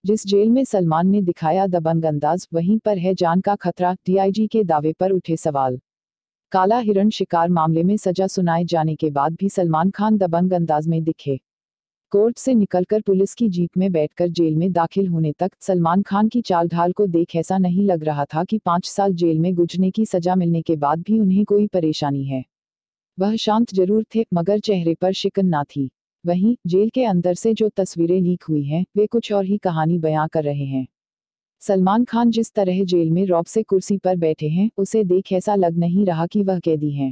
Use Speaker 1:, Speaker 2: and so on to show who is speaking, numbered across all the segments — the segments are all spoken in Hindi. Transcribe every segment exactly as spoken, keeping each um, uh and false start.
Speaker 1: जिस जेल में सलमान ने दिखाया दबंग अंदाज, वहीं पर है जान का खतरा। डीआईजी के दावे पर उठे सवाल। काला हिरण शिकार मामले में सजा सुनाए जाने के बाद भी सलमान खान दबंग अंदाज में दिखे। कोर्ट से निकलकर पुलिस की जीप में बैठकर जेल में दाखिल होने तक सलमान खान की चाल ढाल को देख ऐसा नहीं लग रहा था कि पाँच साल जेल में गुजरने की सजा मिलने के बाद भी उन्हें कोई परेशानी है। वह शांत जरूर थे, मगर चेहरे पर शिकन ना थी। वहीं जेल के अंदर से जो तस्वीरें लीक हुई हैं, वे कुछ और ही कहानी बयां कर रहे हैं। सलमान खान जिस तरह जेल में रौब से कुर्सी पर बैठे हैं, उसे देख ऐसा लग नहीं रहा कि वह कैदी हैं।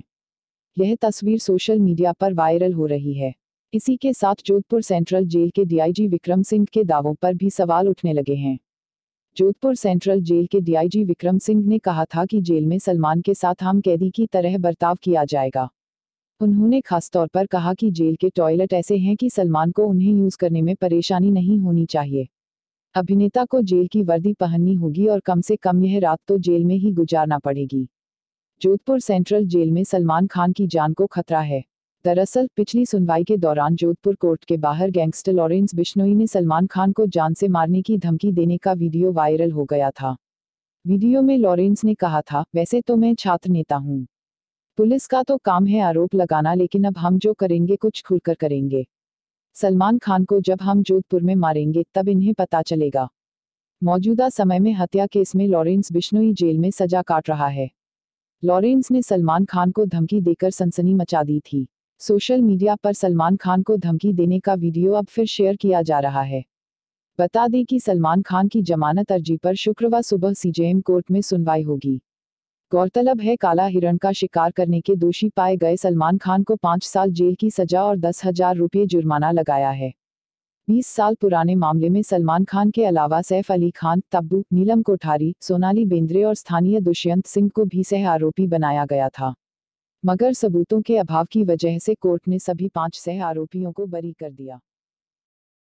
Speaker 1: यह तस्वीर सोशल मीडिया पर वायरल हो रही है। इसी के साथ जोधपुर सेंट्रल जेल के डीआईजी विक्रम सिंह के दावों पर भी सवाल उठने लगे हैं। जोधपुर सेंट्रल जेल के डीआईजी विक्रम सिंह ने कहा था कि जेल में सलमान के साथ आम कैदी की तरह बर्ताव किया जाएगा। उन्होंने खासतौर पर कहा कि जेल के टॉयलेट ऐसे हैं कि सलमान को उन्हें यूज करने में परेशानी नहीं होनी चाहिए। अभिनेता को जेल की वर्दी पहननी होगी और कम से कम यह रात तो जेल में ही गुजारना पड़ेगी। जोधपुर सेंट्रल जेल में सलमान खान की जान को खतरा है। दरअसल पिछली सुनवाई के दौरान जोधपुर कोर्ट के बाहर गैंगस्टर लॉरेंस बिश्नोई ने सलमान खान को जान से मारने की धमकी देने का वीडियो वायरल हो गया था। वीडियो में लॉरेंस ने कहा था, वैसे तो मैं छात्र नेता हूं। पुलिस का तो काम है आरोप लगाना, लेकिन अब हम जो करेंगे कुछ खुलकर करेंगे। सलमान खान को जब हम जोधपुर में मारेंगे तब इन्हें पता चलेगा। मौजूदा समय में हत्या केस में लॉरेंस बिश्नोई जेल में सजा काट रहा है। लॉरेंस ने सलमान खान को धमकी देकर सनसनी मचा दी थी। सोशल मीडिया पर सलमान खान को धमकी देने का वीडियो अब फिर शेयर किया जा रहा है। बता दें कि सलमान खान की जमानत अर्जी पर शुक्रवार सुबह सीजेएम कोर्ट में सुनवाई होगी। गौरतलब है, काला हिरण का शिकार करने के दोषी पाए गए सलमान खान को पाँच साल जेल की सजा और दस हजार रुपये जुर्माना लगाया है। बीस साल पुराने मामले में सलमान खान के अलावा सैफ अली खान, तब्बू, नीलम कोठारी, सोनाली बेंद्रे और स्थानीय दुष्यंत सिंह को भी सह आरोपी बनाया गया था, मगर सबूतों के अभाव की वजह से कोर्ट ने सभी पांच सह आरोपियों को बरी कर दिया।